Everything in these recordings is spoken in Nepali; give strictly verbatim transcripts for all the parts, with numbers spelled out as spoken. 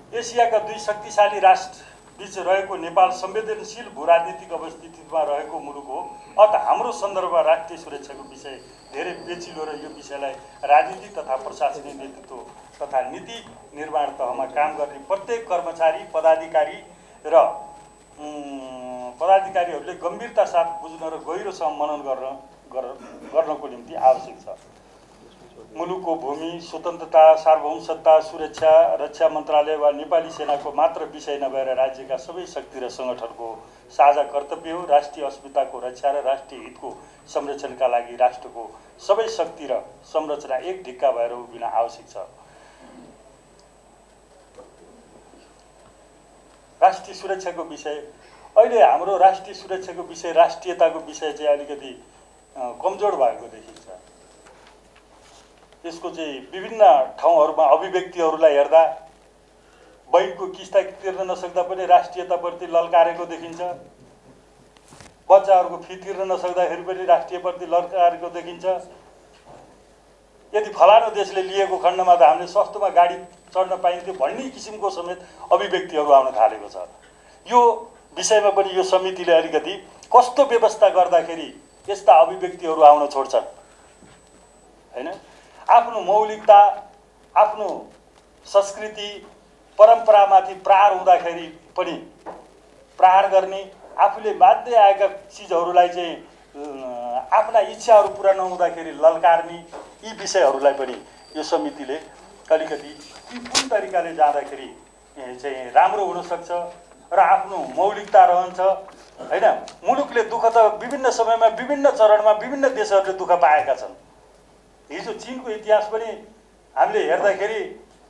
एसियाका दुई शक्तिशाली राष्ट्र बीच रहेको नेपाल संवेदनशील भूराजनीतिक अवस्थितिमा रहेको मुलुक हो। अत हाम्रो सन्दर्भमा राष्ट्रिय सुरक्षाको विषय धेरै पेचिलो र यो विषयलाई राजनीतिक तथा प्रशासनिक नेतृत्व तथा नीति निर्माण तहमा काम गर्ने प्रत्येक कर्मचारी पदाधिकारी र पदाधिकारीहरूले गम्भीरता साथ बुझ्न र गहिरोसँग मनन गर्न गर्नको निम्ति आवश्यक छ। मुलुकको भूमि स्वतन्त्रता सार्वभौमसत्ता सुरक्षा रक्षा मन्त्रालय वा नेपाली सेनाको मात्र विषय नभएर राज्यका सबै शक्ति र सङ्गठनको साझा कर्तव्य हो। राष्ट्रिय अस्मिताको रक्षा र राष्ट्रिय हितको संरक्षणका लागि राष्ट्रको सबै शक्ति र संरचना एक ढिक्का भएर उभिन आवश्यक छ। राष्ट्रिय सुरक्षाको विषय अहिले हाम्रो राष्ट्रिय सुरक्षाको विषय राष्ट्रियताको विषय चाहिँ अलिकति कमजोर भएको देखिन्छ। यसको चाहिँ विभिन्न ठाउँहरूमा अभिव्यक्तिहरूलाई हेर्दा बैंकको किस्ता तिर्न नसक्दा पनि राष्ट्रियताप्रति ललकारेको देखिन्छ। बच्चाहरूको फी तिर्न नसक्दाखेरि पनि राष्ट्रियप्रति ललकारेको देखिन्छ। यदि फलानु देशले लिएको खण्डमा त हामीले सस्तोमा गाडी चढ्न पाइन्थ्यो भन्ने किसिमको समेत अभिव्यक्तिहरू आउन थालेको छ। यो विषयमा पनि यो समितिले अलिकति कस्तो व्यवस्था गर्दाखेरि यस्ता अभिव्यक्तिहरू आउन छोड्छन् हैन। आफ्नो मौलिकता आफ्नो संस्कृति परम्परामाथि प्रहार हुँदाखेरि पनि प्रहार गर्ने, आफूले बाध्य आएका चिजहरूलाई चाहिँ आफ्ना इच्छाहरू पुरा नहुँदाखेरि ललकार्ने, यी विषयहरूलाई पनि यो समितिले अलिकति कुन तरिकाले जाँदाखेरि चाहिँ राम्रो हुनसक्छ र आफ्नो मौलिकता रहन्छ हैन। मुलुकले दुःख त विभिन्न समयमा विभिन्न चरणमा विभिन्न देशहरूले दुःख पाएका छन्। हिजो चीनको इतिहास पनि हामीले हेर्दाखेरि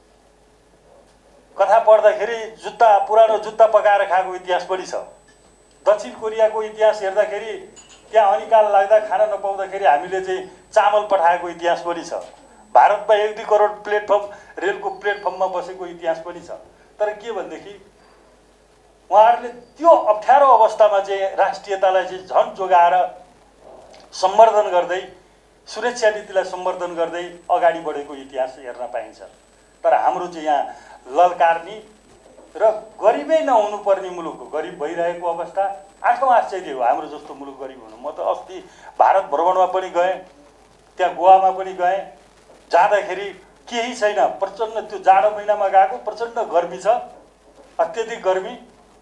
कथा पढ्दाखेरि जुत्ता पुरानो जुत्ता पकाएर खाएको इतिहास पनि छ। दक्षिण कोरियाको इतिहास हेर्दाखेरि त्यहाँ अनिकाल लाग्दा खान नपाउँदाखेरि हामीले चाहिँ चामल पठाएको इतिहास पनि छ। भारतमा एक दुई करोड प्लेटफर्म रेलको प्लेटफर्ममा बसेको इतिहास पनि छ। तर के भनेदेखि उहाँहरूले त्यो अप्ठ्यारो अवस्थामा चाहिँ राष्ट्रियतालाई चाहिँ झन् जोगाएर सम्वर्धन गर्दै सुरक्षा नीतिलाई सम्वर्धन गर्दै अगाडि बढेको इतिहास हेर्न पाइन्छ। तर हाम्रो चाहिँ यहाँ ललकार्ने र गरिबै नहुनुपर्ने मुलुक हो, गरिब भइरहेको अवस्था आठौँ आश्चर्य हो हाम्रो जस्तो मुलुक गरिब हुनु। म त अस्ति भारत भ्रमणमा पनि गएँ, त्यहाँ गोवामा पनि गएँ, जाँदाखेरि केही छैन, प्रचण्ड त्यो जाडो महिनामा गएको प्रचण्ड गर्मी छ, अत्यधिक गर्मी,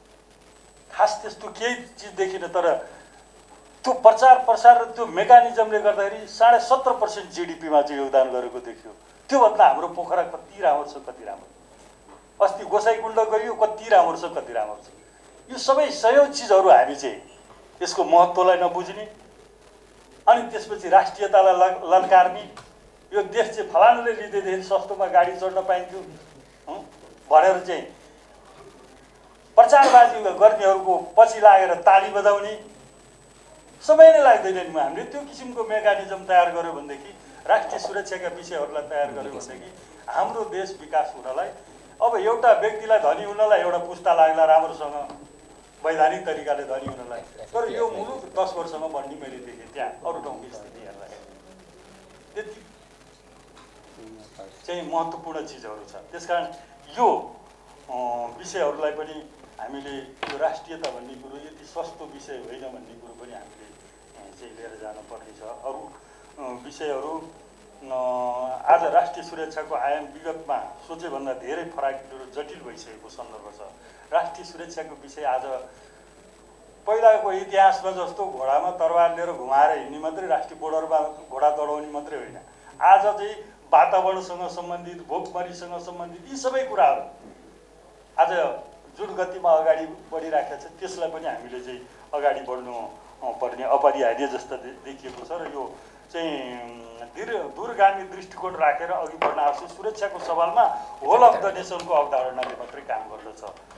खास त्यस्तो केही चिज देखिन। तर त्यो प्रचार प्रसार र त्यो मेकानिजमले गर्दाखेरि साढे सत्र पर्सेन्ट जिडिपीमा चाहिँ योगदान गरेको देखियो। त्योभन्दा हाम्रो पोखरा कति राम्रो छ, कति राम्रो। अस्ति गोसाइकुण्ड गयो, कति राम्रो छ, कति राम्रो छ। यो सबै सयौँ चिजहरू हामी चाहिँ यसको महत्त्वलाई नबुझ्ने अनि त्यसपछि राष्ट्रियतालाई ललकार्ने, यो देश चाहिँ फलानुले लिँदैदेखि सस्तोमा गाडी चढ्न पाइन्थ्यो भनेर चाहिँ प्रचारबाजी गर्नेहरूको पछि लागेर ताली बजाउने समय नै लाग्दैन नि। हामीले त्यो किसिमको मेकानिजम तयार गर्यो भनेदेखि, राष्ट्रिय सुरक्षाका विषयहरूलाई तयार गर्यो भनेदेखि हाम्रो देश विकास हुनलाई, अब एउटा व्यक्तिलाई धनी हुनलाई एउटा पुस्ता लाग्ला राम्रोसँग वैधानिक तरिकाले धनी हुनलाई, तर यो मुलुक दस वर्षमा बढ्ने मैले देखेँ त्यहाँ अरू ठाउँको स्थिति हेर्दा। त्यति चाहिँ महत्त्वपूर्ण चिजहरू छ। त्यसकारण यो विषयहरूलाई पनि हामीले यो राष्ट्रियता भन्ने कुरो यति सस्तो विषय होइन भन्ने कुरो पनि हामीले चाहिँ लिएर जानुपर्नेछ। अरू विषयहरू आज राष्ट्रिय सुरक्षाको आयाम विगतमा सोचेभन्दा धेरै फराकिलो र जटिल भइसकेको सन्दर्भ छ। राष्ट्रिय सुरक्षाको विषय आज पहिलाको इतिहासमा जस्तो घोडामा तरवार लिएर घुमाएर हिँड्ने मात्रै, राष्ट्रिय बोर्डरमा घोडा दौडाउने मात्रै होइन। आज चाहिँ वातावरणसँग सम्बन्धित, भोकमरीसँग सम्बन्धित यी सबै कुराहरू आज जुन गतिमा अगाडि बढिराखेको छ त्यसलाई पनि हामीले चाहिँ अगाडि बढ्नु पर्ने अपरिहार्य जस्तो देखिएको छ। र यो चाहिँ दीर्घ दूरगामी दृष्टिकोण राखेर अघि बढ्न आवश्यक। सुरक्षाको सवालमा होल अफ द नेसनको अवधारणाले मात्रै काम गर्दछ।